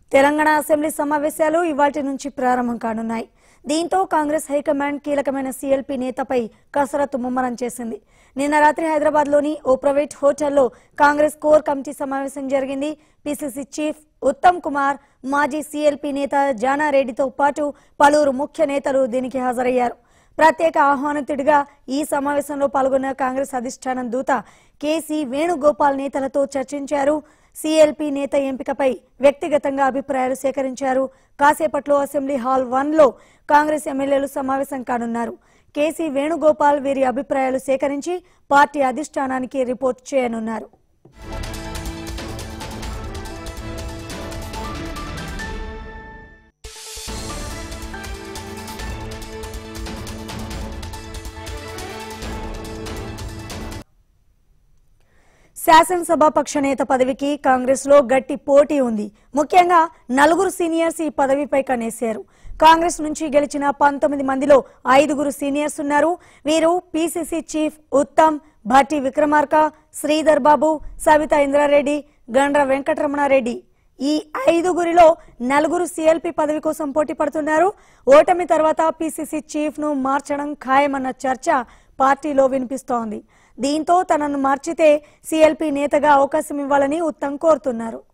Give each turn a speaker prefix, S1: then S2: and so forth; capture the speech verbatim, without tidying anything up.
S1: Telangana assembly సమావేశాలు ఇవాల్టి నుంచి ప్రారంభం కానున్నాయి. దీంతో కాంగ్రెస్ హైకమాండ్ కీలకమైన సీఎల్పీ నేతపై కసరత్తు ముమ్మరం చేసింది. నిన్న రాత్రి హైదరాబాద్ లోని ఓ ప్రైవేట్ హోటల్లో కాంగ్రెస్ కోర్ కమిటీ సమావేశం జరిగింది. పీసీసీ చీఫ్ ఉత్తమ్ కుమార్, మాజీ సీఎల్పీ నేత జానారెడ్డితో పాటు పలువురు ముఖ్య నేతలు దీనికి హాజరయ్యారు. ప్రత్యేక ఆహ్వానితుడిగా ఈ సమావేశంలో పాల్గొన్న కాంగ్రెస్ అధిష్టానం దూత కేసీ వేణుగోపాల్ నేతలతో చర్చించారు. సీఎల్పీ నేత ఎంపికపై వ్యక్తిగతంగా అభిప్రాయాలు సేకరించారు. కాసేపట్లో అసెంబ్లీ హాల్ వన్ లో కాంగ్రెస్ ఎమ్మెల్యేలు సమావేశం కానున్నారు. కేసీ వేణుగోపాల్ వీరి అభిప్రాయాలు సేకరించి పార్టీ అధిష్టానానికి రిపోర్ట్ చేయనున్నారు. శాసనసభాపక్ష నేత పదవికి కాంగ్రెస్ లో గట్టి పోటీ ఉంది. ముఖ్యంగా నలుగురు సీనియర్స్ ఈ పదవిపై కనేశారు. కాంగ్రెస్ నుంచి గెలిచిన పంతొమ్మిది మందిలో ఐదుగురు సీనియర్స్ ఉన్నారు. వీరు పీసీసీ చీఫ్ ఉత్తమ్, భట్టి విక్రమార్క, శ్రీధర్ బాబు, సవితా ఇంద్రారెడ్డి, గండ్ర వెంకటరమణారెడ్డి. ఈ ఐదుగురిలో నలుగురు సీఎల్పీ పదవి కోసం పోటీ పడుతున్నారు. ఓటమి తర్వాత పీసీసీ చీఫ్ ను మార్చడం ఖాయమన్న చర్చ పార్టీలో వినిపిస్తోంది. దీంతో తనను మార్చితే సీఎల్పీ నేతగా అవకాశం ఇవ్వాలని ఉత్తమ్ కోరుతున్నారు.